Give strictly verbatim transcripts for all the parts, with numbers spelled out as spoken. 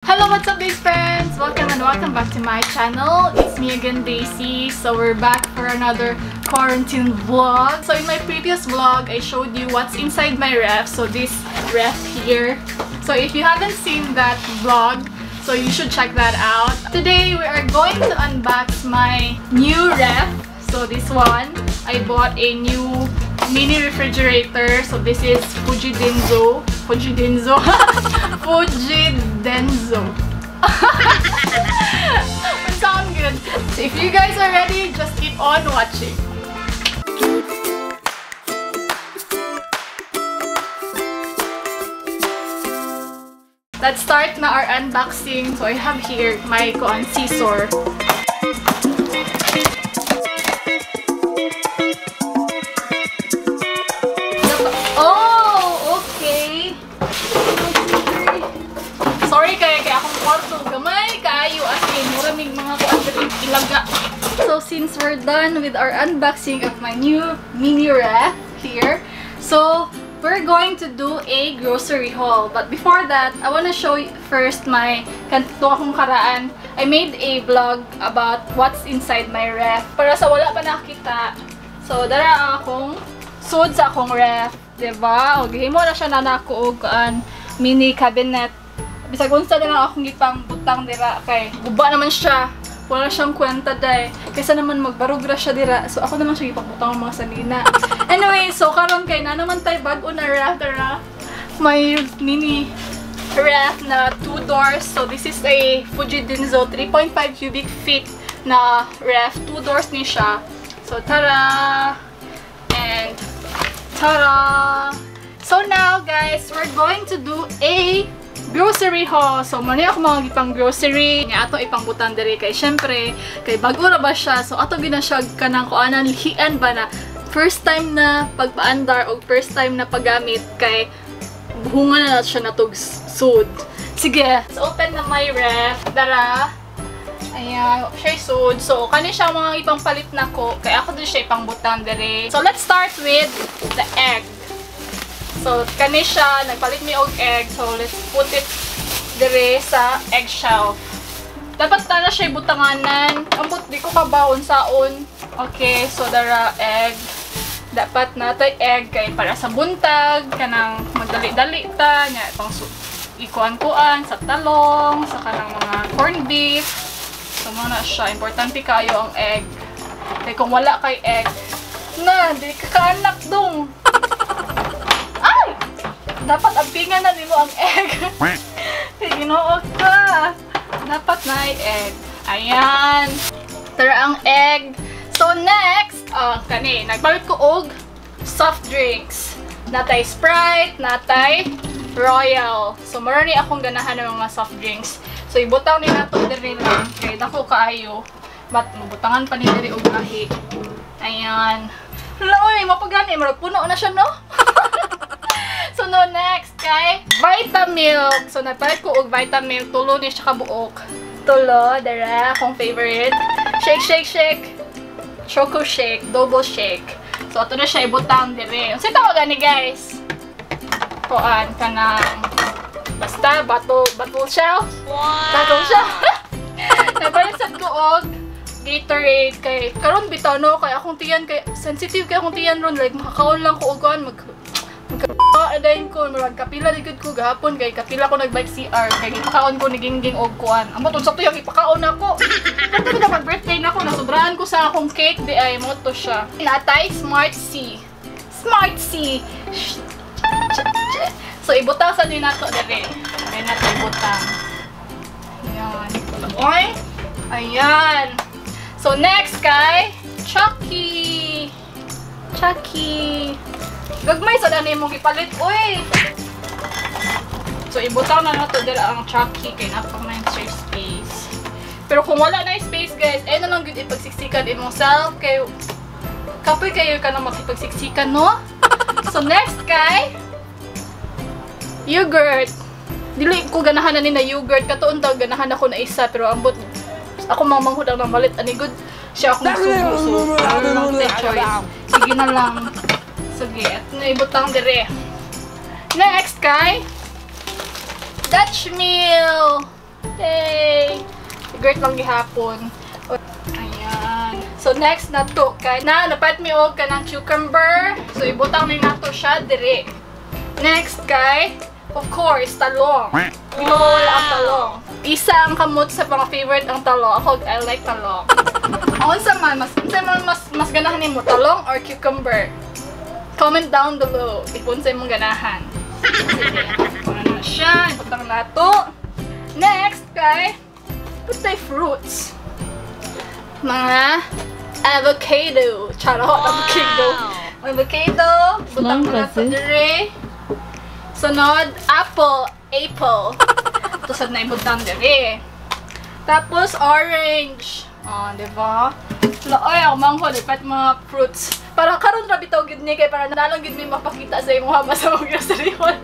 Hello, what's up guys friends? Welcome and welcome back to my channel. It's me again, Daisy. So we're back for another quarantine vlog. So in my previous vlog, I showed you what's inside my ref. So this ref here. So if you haven't seen that vlog, so you should check that out. Today we are going to unbox my new ref. So this one, I bought a new mini refrigerator. So this is Fujidenzo. Fujidenzo. Fujidenzo. It sounds good. So if you guys are ready, just keep on watching. Let's start na our unboxing. So I have here my kuan scissor. Oh, okay. Sorry kaya kaya akong kwarto gamay kayo as in muraming mga kuan diri ilaga. So since we're done with our unboxing of my new mini ref here, so we're going to do a grocery haul. But before that, I want to show you first my kanto akong karaan. I made a vlog about what's inside my ref. Para sa wala pa nakita. So, dara akong sud sa akong ref. Diba? O, gihimo na siya na nako og an mini cabinet. Bisag unsa na lang akong gipang butang dira kay guba naman siya. Wala siyang kwenta day. Kaysa naman magbarugra siya dira. So ako naman siya ipakbutang ng mga salina. Anyway, so karon kay na naman tayo bag-o na ref dira. May mini ref na two doors. So this is a Fujidenzo three point five cubic feet na ref. Two doors ni siya. So tara! And tara! So now guys, we're going to do a grocery haul. So, muna ako mga gipang grocery. Nga ato ipangbutan diri kay syempre, kay bago ra ba siya. So, ato ginasyag ka ng kuanan, lihian ba na first time na pagpaandar o first time na paggamit kay buhungan na siya natog sud. Sige, so open na my ref. Dara. Ayan, siya sud. So, kani siya mga ipangpalit na ko. Kay ako din siya ipangbutan diri. So, let's start with the egg. So, kani siya, nagpalit mi og egg. So, let's put it dire sa eggshell. Dapat na siya butanganan. Ambot, di ko kabaon saon. Okay, so dara egg. Dapat natay egg kay para sa buntag. Kanang magdali-dali ta. Nya, pang ikuan-kuan sa talong, sa kanang mga corned beef. So, muna siya. Importante kayo ang egg. Kaya kung wala kay egg, na, di ka kaanak dong. Dapat ampingan na nimo ang egg. Ginoog ka. Dapat na ay egg. Ayan. Tara ang egg. So next, uh, kani, nagbalit ko og soft drinks. Natay Sprite, natay Royal. So marami akong ganahan ng mga soft drinks. So ibutang ni nato diri lang kay dako kaayo. But mabutangan pa ni diri og lahi. Ayan. Hala oy, mapagani marag puno na siya no. So, no, next kay Vitamilk. So, nagpalit ko og Vitamilk. Tulo ni siya kabuok. Tulo, dara, akong favorite. Shake, shake, shake. Choco shake, double shake. So, ito na siya ibutang dire. Ang sito ko gani, guys. Kuan ka ng basta, bottle, bottle shell. Wow! Bottle shell. Nagpalisad ko og Gatorade kay karon bitaw no kay akong tiyan kay sensitive kay akong tiyan ron like makakaon lang ko og kuan mag adayin ko, magkapila ligod ko gahapon kay kapila ko nag-bike C R kay ipakaon ko ni Gingging og kuan. Ambot unsa to yung ipakaon ako. Kasi na mag-birthday na ako, nasubrahan ko sa akong cake di ay mo to siya. Natay Smart C. Smart C. So ibutang sa din nato dere. Ay nato ibutang. Ayan. Oy. Ayan. So next kay Chucky. Chucky. Gagmay sa dani mong ipalit, uy! So, ibutang na nato dila ang Chucky kay napang na yung space. Pero kung wala na yung space, guys, ayun na lang good ipagsiksikan imong self. Kay, kapoy kayo ka na makipagsiksikan, no? So, next kay yogurt. Dili ko ganahan na ni na yogurt. Katuon daw, ganahan ako na isa. Pero ambot, ako mamanghod ang namalit. Ani good siya akong subo. So, ano lang the choice. Sige na lang. Sige, at naibutang dire. Next kay Dutch Mill. favorite lang gihapon. Ayan. So next na to kay na dapat mi og kanang cucumber. So ibutang ni nato siya dire. Next kay of course talong. Pinol ang talong. Isa ang kamot sa mga favorite ang talong. Ako I like talong. Ang unsa man mas unsa man mas mas ganahan nimo talong or cucumber? Comment down below if unsa imong ganahan. Sige. Ano na siya? Ibutang nato. Next kay put tayo fruits. Mga avocado. Charot, wow. Avocado. Avocado. Butang na nato dire. Sunod, apple. Apple. Tusad na ibutang dire. Tapos, orange. Oh, diba? Ay, ako mangho. Dapat mga fruits. Parang karon ra bitaw gid ni kay para nalang gid mi mapakita sa imong hama sa mga grocery.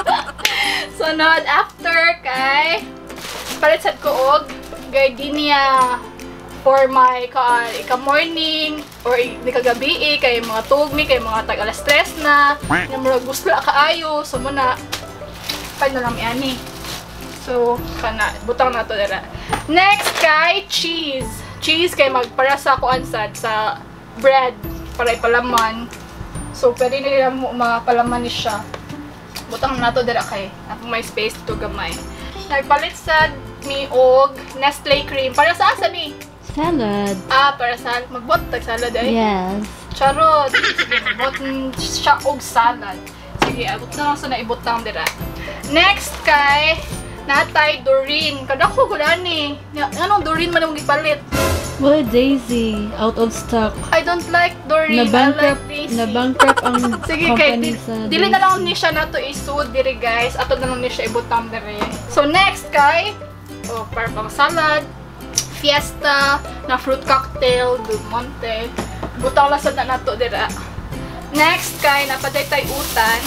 Sunod, after kay palit sad ko og gardenia for my ka, ika morning or di kagabi kay mga tugmi kay mga tag alas tres na nga murag gusto kaayo so muna pa na lang ani. So kana butang na to dira. Next kay cheese. Cheese kay magpara sa kuan sad sa bread para ipalaman. So pwede nila mo mga palaman ni siya. Butang na to dira kay ako may space to gamay. Nagpalit sad mi og Nestle cream para sa asa ni? Salad. Ah, para sa magbot tag salad ay. Yes. Charot. Sige, magbot siya og salad. Sige, abot na lang sa naibutang dira. Next kay natay Doreen. Kadako gula ni. Anong Doreen man imong gipalit? Well, Daisy. Out of stock. I don't like Doreen. Na-bankrupt, I like Daisy. Na-bankrupt ang sige, kay company di, sa dili na lang ni siya nato isud diri guys. Ato na lang ni siya ibutang diri. So next kay oh, para pang salad. Fiesta na fruit cocktail, Del Monte. Butang lasad na nato dira. Next kay napaday tay utan.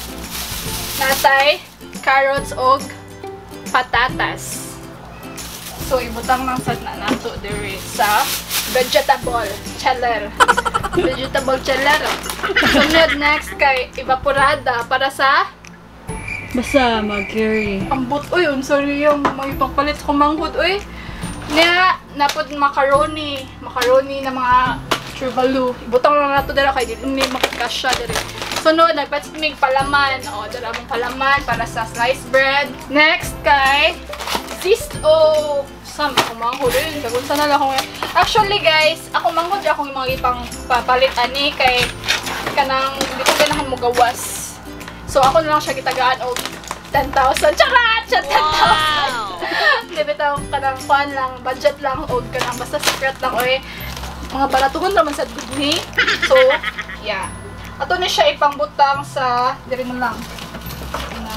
Natay carrots og patatas. So ibutang lang sad na nato diri sa vegetable cheddar. Vegetable cheddar. Sunod next kay evaporada para sa basta mag-carry. ambot oy, sorry yung may pangpalit ko manghud oy. Nya napod macaroni, macaroni na mga trubalu. Ibutang lang nato dira kay dili ni makikasya diri. Sunod nagpalit mig palaman. O dira mong palaman para sa sliced bread. Next kay Zisto. Sam ako manghud rin. Kagunsa na lang ako. Actually guys, ako manghud ako yung mga ipang papalit ani kay kanang di ko ganahan mo gawas. So ako na lang siya gitagaan og ten thousand. Charat! ten thousand! Hindi bitaw kanang kuan lang, budget lang og kanang basta secret lang oy. Mga baratuhon naman sa Disney. So, yeah. Ato na siya ipangbutang sa diri na lang. Na.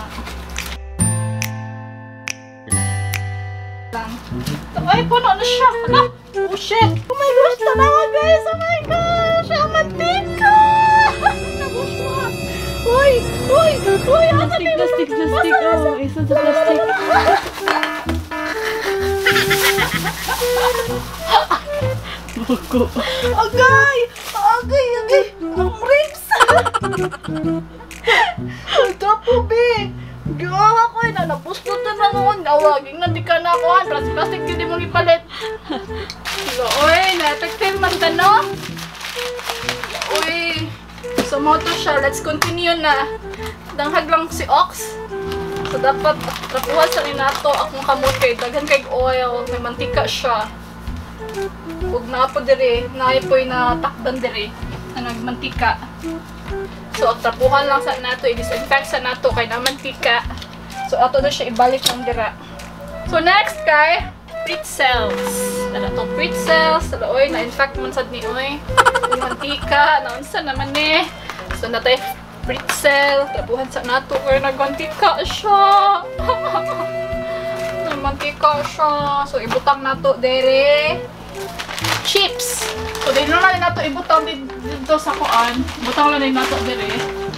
Lang. Ay, puno na siya. Hala. Oh shit. Oh my gosh, tanawa guys. Oh my gosh. Ang mantika. Nabush mo. Uy! Uy! Uy! Plastic, plastic, plastic. Oh, isa sa plastic. Buko. Agay! Agay! Agay! Ang ribs! Ito po, be! Gawa ko eh! Nanapustot na naman! Awaging nandika na ako! Plastic-plastic yun di mong ipalit! Uy! Na-effective man ka, no? Uy! So, moto siya. Let's continue na. Danghag lang si Ox. So, dapat tapuhan sa ninato akong kamot kay daghan kay oil. May mantika siya. Huwag na po diri. Naipoy na takdan diri. Na nagmantika. So, tapuhan lang sa nato. I-disinfect sa nato kay na mantika. So, ato na siya ibalik ng dira. So, next kay pretzels. Tala to pretzels. Tala, oy, na-infect man sad ni oy. Yung mantika. Naunsa naman eh. So, natay pretzel. Tapuhan sa nato. Kaya nagmantika siya. Nagmantika siya. So, ibutang nato dere. Chips. So, dito na rin nato ibutang dito sa kuan. Ibutang na rin nato dere.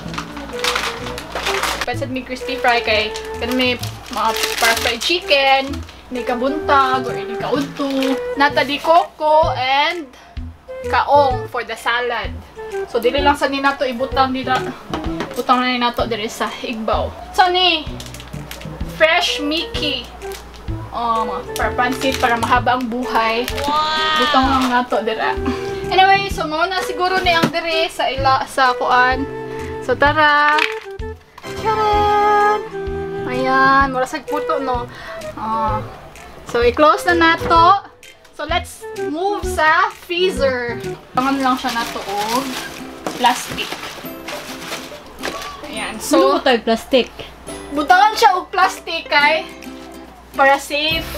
Pansad may crispy fry kay kaya may mga para fried chicken, may kabuntag, or may kaunto. Nata di coco and kaong for the salad. So, dili lang sa ni nato ibutang dito. Butang na ni nato dere sa igbaw. So, ni fresh Mickey. Oh, mga para pansit, para mahaba ang buhay. Butang lang nato dira. Anyway, so mao na siguro ni ang dire sa ila sa kuan. So tara. Charan! Ayan, mura sa puto no. Ah. So i-close na nato. So let's move sa freezer. Tangan lang siya nato og plastic. Ayan. So, So tayo plastic. butangan siya og plastic kay para safe.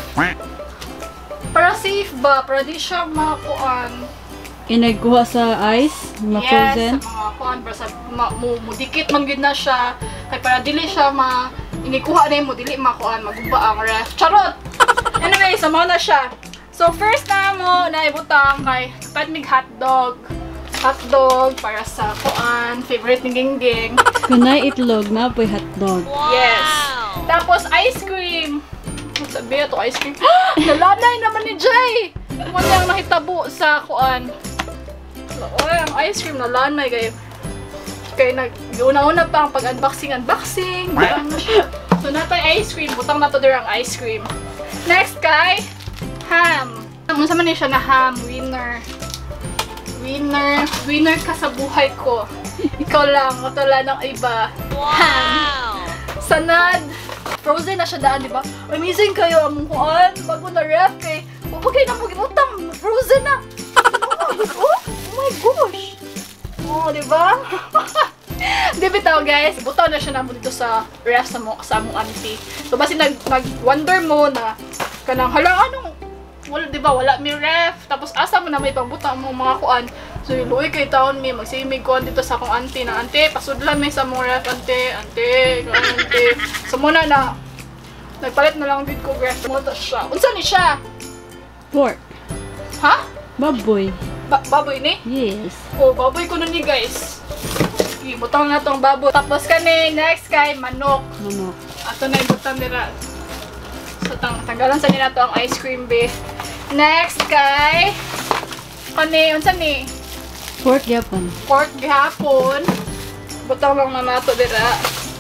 Para safe ba? Para di siya makuan. Inagkuha sa ice, ma-frozen. Yes, sa mga kuan para sa ma, mo, mo dikit man gid na siya. Kay para dili siya ma inikuha na mo dili makuan maguba ang ref. Charot. Anyway, so mao na siya. So first na mo na ibutang kay pat mig hotdog. Hotdog para sa kuan favorite ni Gingging. Kunay itlog na po'y hotdog. Yes. Tapos ice cream. Sabi ito ice cream. Nalanay naman ni Jay. Mo nang nakitabo sa kuan. Oy, ang ice cream nalanay kay kay nag una-una pa ang pag-unboxing unboxing. Ano siya. So natay ice cream, butang na to der ang ice cream. Next kay ham. Ano sa man ni siya na ham winner. Winner, winner ka sa buhay ko. Ikaw lang, wala ng iba. Ham. Sanad. Frozen na siya daan, di ba? Amazing kayo ang kuan bago na ref kay. Huwag kayo na mag-utang. Frozen na. Oh, oh my gosh. Oh, di ba? Di bitaw guys, butaw na siya namo dito sa ref sa mo sa among auntie. So basi nag nag-wonder mo na kanang hala anong wala di ba wala mi ref tapos asa mo na may pangbuta mo mga kuan. So luoy kay taon mi magsimig kuan dito sa akong auntie na auntie pasudlan mi sa mong ref auntie auntie auntie. So muna na nagpalit na lang gid ko ref mo to siya. Unsa ni siya? Pork. Ha? Baboy. Ba baboy ni? Yes. Oh, baboy ko na ni guys. Ibutang na tong baboy. Tapos kani next kay manok. Manok. Ato na ibutang nila. So tang tanggalan sa nila to ang ice cream be. Next kay kani unsa ni? Pork yapon. Pork gihapon. Butang lang na nato dira.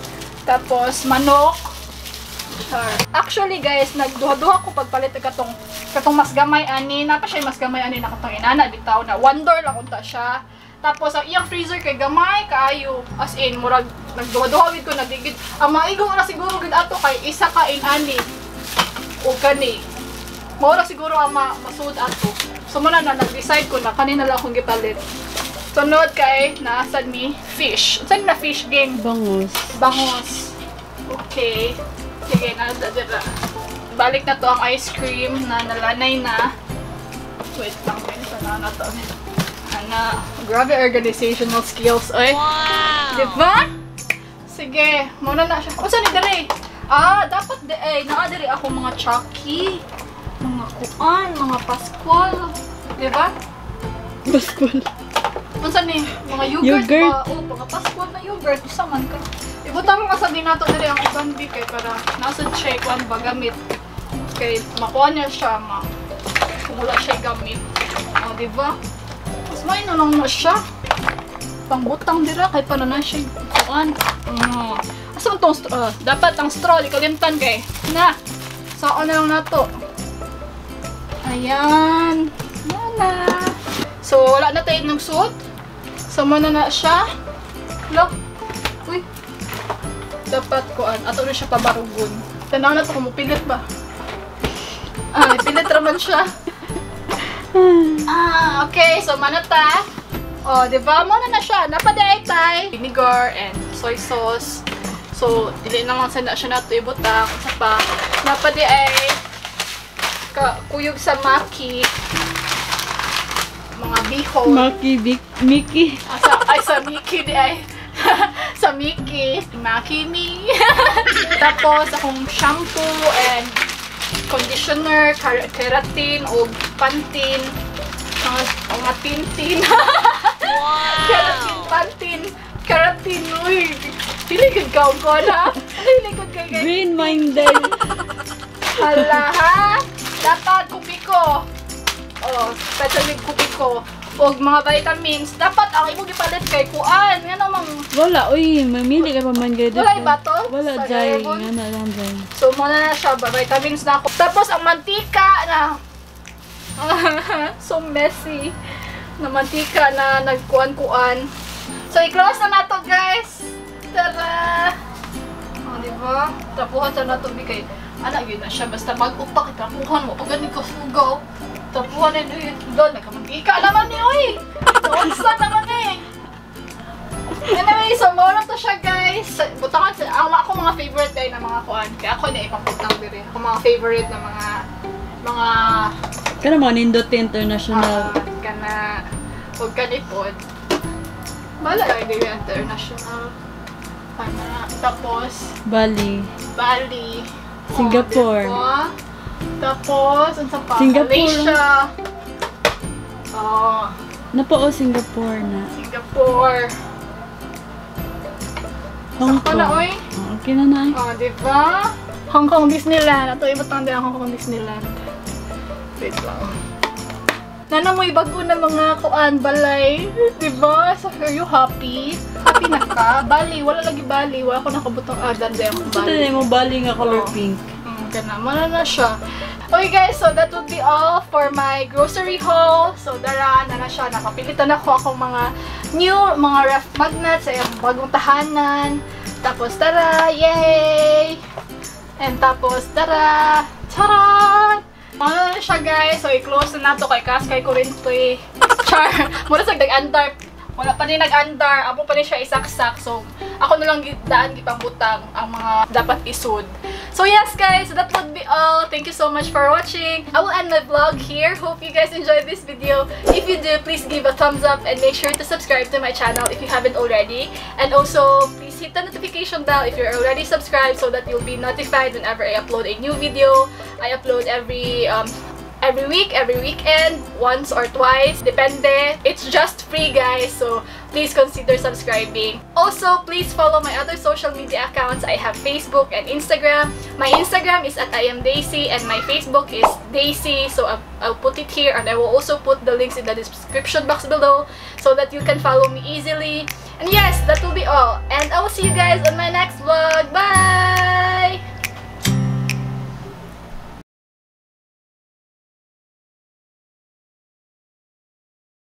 Tapos manok. Char. Actually guys, nagduha-duha ko pagpalit og katong katong mas gamay ani, napa siya mas gamay ani na katong inana bitaw na one door lang unta siya. Tapos ang iyang freezer kay gamay kaayo. As in murag nagduha-duha gid ko nadigid. Ang maigo ra siguro gid ato kay isa ka inani. O kani. Mao ra siguro ang ma masud ato. So muna na nag-decide ko na kanina lang akong gipalit. Sunod kay naasad mi fish. Saan na fish game? Bangus. Bangos. Okay. Sige, nasa dira. Balik na to ang ice cream na nalanay na. Wait lang, wait na na to. Ana, grabe organizational skills, oy. Wow! Diba? Sige, muna na siya. O, saan ni dere? Ah, dapat de eh, naa-dere ako mga Chucky. Mga kuan, mga Pascual. Diba? Pascual. Unsa ni? Mga yogurt, Yogurt. ba? Oh, mga Pascual na yogurt. Isa man ka. Ibutang mo sa din nato diri ang ibang di kay para nasa check one ba gamit. Kay makuha niya siya ma. Kung wala siya gamit. O, di ba? Mas may na lang na siya. Pangbutang dira kay para na siya kuan. Mm. Asa man tong straw? Dapat ang straw di kalimtan kay. Na. Saan na lang nato. Ayan. Wala. So wala na tayo ng suit. So muna na siya. Look. Uy. Dapat kuan ato na siya pabarugon. Tanaw na to kung mupilit ba. Ah, pilit raman siya. Ah, okay. So manata. Oh, di ba? Muna na siya. Napaday tay vinegar and soy sauce. So dili na lang sana siya nato ibutang sa pa. Napaday ay ka kuyog sa maki. Mga bihon. Maki, Bik, Mickey. Ah, sa, ay, sa Mickey di ay. Sa Mickey. Maki me. Tapos, akong shampoo and conditioner, keratin, o pantin. Mga, mga tintin. Wow! Keratin, pantin. Keratin, uy. Piligid ka ko na. Piligid ka guys. Green-minded. Hala ha. Dapat kupi ko. Oh, special with kupi ko. o mga vitamins, dapat ang imo gipalit kay kuan. Nga namang Wala, uy, mamili ka pa man gaya wala ba to? Wala, Sa Jai. Airborne? Nga na lang, Jai. So, muna na siya. Ba, vitamins na ako. Tapos, ang mantika na so messy na mantika na nagkuan-kuan. So, i-close na nato guys. Tara! O, oh, diba? Tapuhan sa nato bigay. Anak, yun na siya. Basta mag-upak, tapuhan mo. Pag ganun ka sugaw, tapuhan na yun. Doon, nagkamantika naman ni Uy! Nawansa naman eh! Anyway, so muna to siya guys. Butangan sa ang ako mga favorite day na mga kuan. Kaya ako na ipaputang diri. Ako mga favorite na mga mga Kana mga Nindot International. uh, kana ug kanipod. Bala ay di international. Kana tapos Bali. Bali, Singapore. Oh, diba? Tapos unsa pa? Singapore. Malaysia. Oh, Napao Singapore na. Singapore. Hong Saka Kong. na, oy. Oh, okay na na. Oh, di ba? Hong Kong Disneyland. Ato ibot lang din ang Hong Kong Disneyland. Wait lang. Nana mo bago na mga kuan balay, di ba? So, are you happy? Happy na ka? Bali, wala lagi Bali. Wala ko nakabutang adan din akong Ito Bali. na mo bali nga color Oh. pink. Hmm, kana. Wala na siya. Okay guys, so that would be all for my grocery haul. So dara na na siya. Nakapilitan ako akong mga new, mga ref magnets sa iyang bagong tahanan. Tapos tara, yay! And tapos tara, charan! Ano na siya guys, so i-close na nato kay Kaskay ko rin to eh. Char! Muna sa nag-andar. Wala pa rin nag-andar. Amo pa rin siya isaksak. So, ako na lang daan gipambutang ang mga dapat isud. So yes guys, that would be all. Thank you so much for watching. I will end my vlog here. Hope you guys enjoyed this video. If you do, please give a thumbs up and make sure to subscribe to my channel if you haven't already. And also, please hit the notification bell if you're already subscribed so that you'll be notified whenever I upload a new video. I upload every um, every week, every weekend, once or twice, depende. It's just free guys, so please consider subscribing. Also, please follow my other social media accounts. I have Facebook and Instagram. My Instagram is at I am Daisy and my Facebook is Daisy, so I'll, I'll put it here and I will also put the links in the description box below so that you can follow me easily. And yes, that will be all. And I will see you guys on my next vlog.